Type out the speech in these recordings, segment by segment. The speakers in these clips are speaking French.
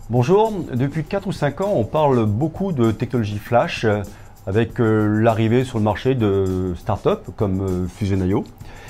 Bonjour, depuis 4 ou 5 ans, on parle beaucoup de technologie flash avec l'arrivée sur le marché de startups comme Fusion.io.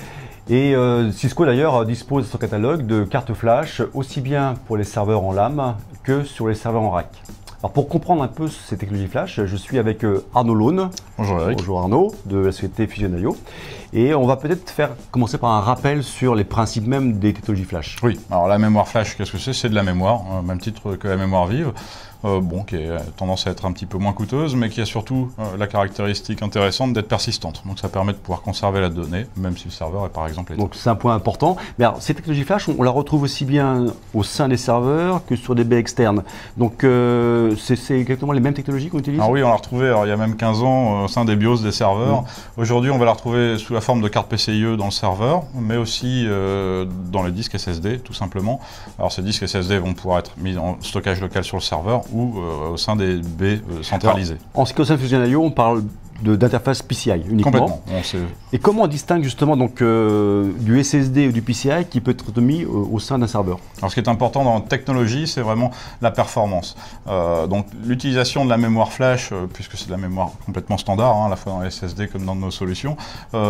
Et Cisco d'ailleurs dispose de son catalogue de cartes flash aussi bien pour les serveurs en LAN que sur les serveurs en rack. Alors pour comprendre un peu ces technologies flash, je suis avec Arnaud Laune. Bonjour Eric. Bonjour Arnaud, de la société Fusion.io. Et on va peut-être commencer par un rappel sur les principes même des technologies flash. Oui, alors la mémoire flash, qu'est-ce que c'est? C'est de la mémoire, même titre que la mémoire vive. Qui a tendance à être un petit peu moins coûteuse, mais qui a surtout la caractéristique intéressante d'être persistante. Donc ça permet de pouvoir conserver la donnée, même si le serveur est par exemple éteint. Donc c'est un point important. Mais alors, ces technologies flash, on la retrouve aussi bien au sein des serveurs que sur des baies externes. Donc c'est exactement les mêmes technologies qu'on utilise? Alors oui, on l'a retrouvée il y a même 15 ans au sein des BIOS des serveurs. Aujourd'hui, on va la retrouver sous la forme de carte PCIe dans le serveur, mais aussi dans les disques SSD, tout simplement. Alors ces disques SSD vont pouvoir être mis en stockage local sur le serveur ou au sein des baies centralisées. Alors, en ce qui concerne Fusion.io, on parle d'interface PCI uniquement. Complètement. Et comment on distingue justement donc, du SSD ou du PCI qui peut être mis au sein d'un serveur? Alors ce qui est important dans la technologie, c'est vraiment la performance. Donc l'utilisation de la mémoire flash, puisque c'est de la mémoire complètement standard, à la fois dans les SSD comme dans nos solutions,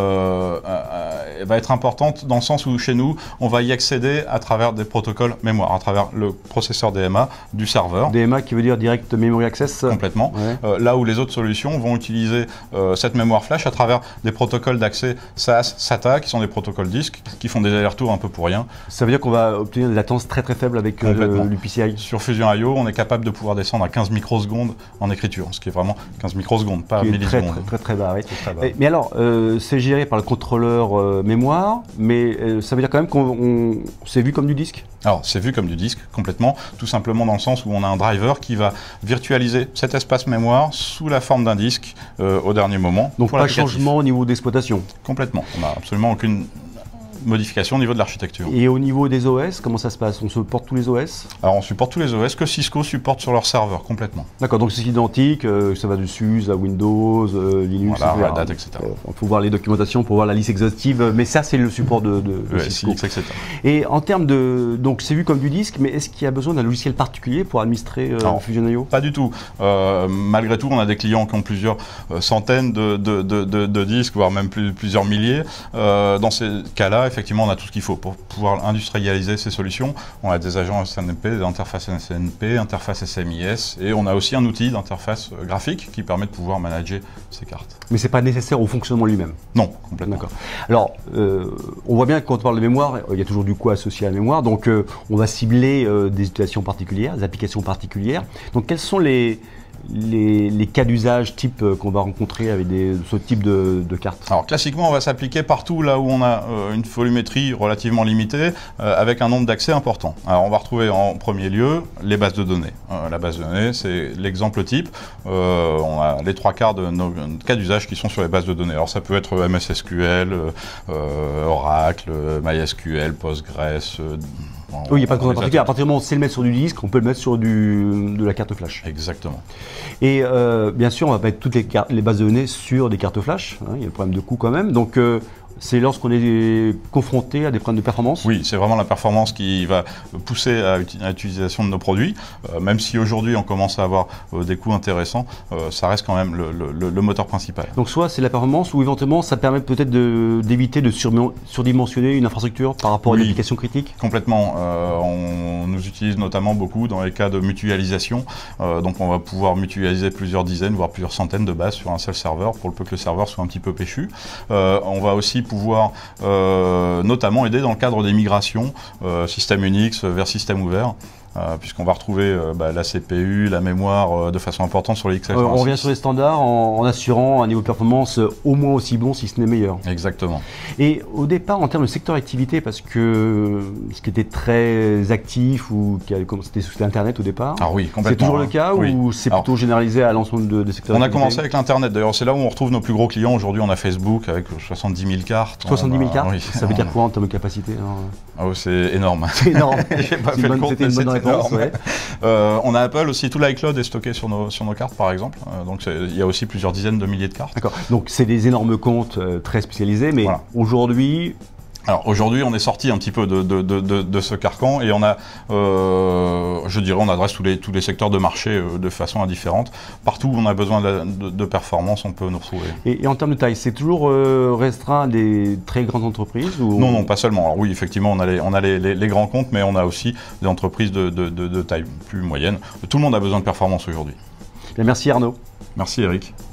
va être importante dans le sens où chez nous, on va y accéder à travers des protocoles mémoire, à travers le processeur DMA du serveur. DMA qui veut dire Direct Memory Access? Complètement. Ouais. Là où les autres solutions vont utiliser cette mémoire flash à travers des protocoles d'accès SAS, SATA, qui sont des protocoles disques, qui font des allers-retours un peu pour rien. Ça veut dire qu'on va obtenir des latences très très faibles avec le PCI? Sur Fusion.io, on est capable de pouvoir descendre à 15 microsecondes en écriture, ce qui est vraiment 15 microsecondes, pas millisecondes. Très bas, oui. Très bas. Mais alors, c'est géré par le contrôleur mémoire, mais ça veut dire quand même qu'on c'est vu comme du disque? Alors, c'est vu comme du disque, complètement, tout simplement dans le sens où on a un driver qui va virtualiser cet espace mémoire sous la forme d'un disque au dernier moment. Donc pas de changement au niveau d'exploitation? Complètement, on n'a absolument aucune modification au niveau de l'architecture. Et au niveau des OS, comment ça se passe? On supporte tous les OS? Alors on supporte tous les OS que Cisco supporte sur leur serveur, complètement. D'accord, donc c'est identique, ça va du SUSE à Windows, Linux, voilà, Red Hat, etc. Il faut voir les documentations pour voir la liste exhaustive, mais ça c'est le support de Cisco. etc. Et en termes de... Donc c'est vu comme du disque, mais est-ce qu'il y a besoin d'un logiciel particulier pour administrer Fusion.io? Pas du tout. Malgré tout, on a des clients qui ont plusieurs centaines de disques, voire même plusieurs milliers. Dans ces cas-là, effectivement, on a tout ce qu'il faut pour pouvoir industrialiser ces solutions. On a des agents SNMP, des interfaces SNMP, interface SMIS, et on a aussi un outil d'interface graphique qui permet de pouvoir manager ces cartes. Mais c'est pas nécessaire au fonctionnement lui-même? Non, complètement. D'accord. Alors, on voit bien que quand on parle de mémoire, il y a toujours du coût associé à la mémoire, donc on va cibler des situations particulières, des applications particulières. Donc, quels sont les cas d'usage type qu'on va rencontrer avec ce type de carte? Alors classiquement, on va s'appliquer partout là où on a une volumétrie relativement limitée avec un nombre d'accès important. Alors on va retrouver en premier lieu les bases de données. La base de données, c'est l'exemple type. On a les 3/4 de nos cas d'usage qui sont sur les bases de données. Alors ça peut être MS SQL, Oracle, MySQL, Postgres. Oui, il n'y a pas de contrainte particulière. À partir du moment où on sait le mettre sur du disque, on peut le mettre sur de la carte flash. Exactement. Et bien sûr, on va mettre toutes les bases de données sur des cartes flash. Il y a le problème de coût quand même. Donc, c'est lorsqu'on est confronté à des problèmes de performance? Oui, c'est vraiment la performance qui va pousser à l'utilisation de nos produits. Même si aujourd'hui on commence à avoir des coûts intéressants, ça reste quand même le moteur principal. Donc soit c'est la performance ou éventuellement ça permet peut-être d'éviter de surdimensionner une infrastructure par rapport à une application critique? Complètement. On nous utilise notamment beaucoup dans les cas de mutualisation. Donc on va pouvoir mutualiser plusieurs dizaines, voire plusieurs centaines de bases sur un seul serveur pour le peu que le serveur soit un petit peu péchu. On va aussi pouvoir notamment aider dans le cadre des migrations système Unix vers système ouvert. Puisqu'on va retrouver la CPU, la mémoire de façon importante sur les x86. On revient sur les standards en assurant un niveau de performance au moins aussi bon, si ce n'est meilleur. Exactement. Et au départ, en termes de secteur d'activité, parce que ce qui était très actif, c'était Internet au départ. Ah oui, complètement. C'est toujours le cas ou c'est plutôt généralisé à l'ensemble des secteurs d'activité? On a commencé avec l'Internet, d'ailleurs c'est là où on retrouve nos plus gros clients. Aujourd'hui on a Facebook avec 70 000 cartes. 70 000 cartes? Oui. Ça veut dire quoi en termes de capacité? C'est énorme. C'est énorme. J'ai pas fait le compte, c'était une bonne réponse. Ouais. On a Apple aussi, tout l'iCloud est stocké sur nos cartes par exemple, donc il y a aussi plusieurs dizaines de milliers de cartes. D'accord, donc c'est des énormes comptes très spécialisés, mais voilà. Aujourd'hui, Alors aujourd'hui, on est sorti un petit peu de ce carcan et on a, je dirais, on adresse tous les secteurs de marché de façon indifférente. Partout où on a besoin de performance, on peut nous retrouver. Et en termes de taille, c'est toujours restreint à des très grandes entreprises ou... Non, pas seulement. Alors oui, effectivement, on a les grands comptes, mais on a aussi des entreprises de taille plus moyenne. Tout le monde a besoin de performance aujourd'hui. Bien, merci Arnaud. Merci Eric.